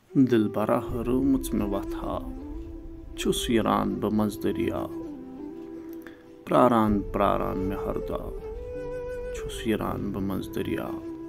दिलबरा रोमच में वथा छुस यरान बमज दरिया प्रारान प्रारान में हरदाव छुस यरान बमज दरिया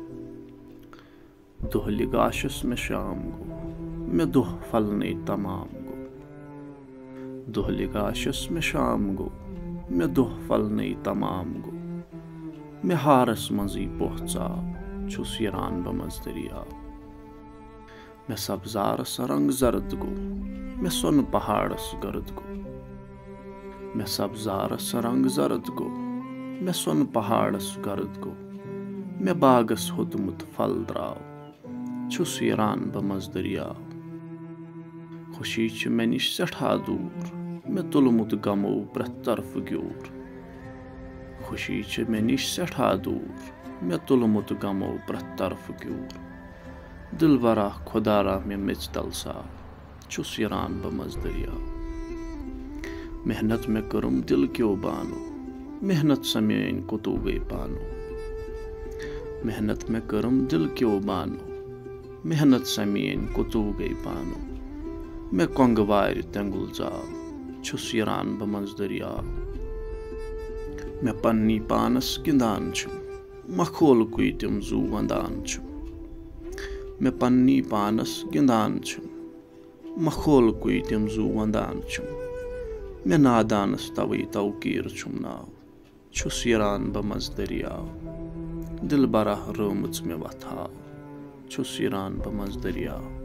दोहली गाशस में शाम गो मैं दोह फलने तमाम गो दोहली गाशस में शाम गो मैं दोह फलने तमाम गो मैं हारस मजी पहुंचा छुस यरान बमज दरिया मैं सब्जारस रंग जर्द गो मैं सुन पहाड़स गर्द गो मैं सब्जारस रंग जर्द गो मैं सुन पहाड़स गर्द गो मैं बागस हुदमुत फल द्राव छुस यरान बमज दरिया खुशी च मे निश सठा दूर मैं तुलमुत गमो प्रथ तरफ ग्यूर खुशी च मे निश सठा दूर मैं तुलमुत गमो प्रथ तरफ ग्यूर दिलबरा खुदारा में मिच तलसा छुस यरान बमज दरिया मेहनत में करुम दिल क्यों बानो मेहनत समेन कुतु गई पानो मेहनत में करुम दिल क्यों बानो मेहनत समेन कुतु गई पानो मैं कंगवार तेंगुल जाव छुस यरान बमज दरिया मैं पन्नी पानस गिंदान छु मखोल कुई तिम जू वंदान छु मैं पन्नी पानस गिंदान छु मखोल कुई तिम जू वंदान छु मैं नादानस तवई तवकीर छुम नाव छुस यरान बमज दरिया दिलबरा रोमच में वथा छुस यरान बमज दरिया।